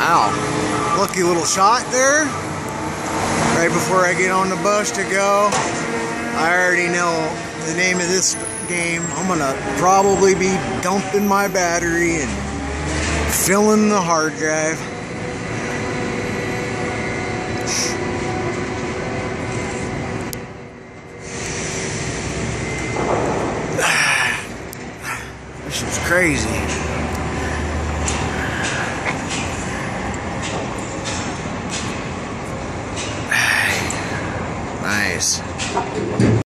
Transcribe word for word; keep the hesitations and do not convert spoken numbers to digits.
Wow. Lucky little shot there. Right before I get on the bus to go. I already know the name of this game. I'm gonna probably be dumping my battery and filling the hard drive. This is crazy. Nice.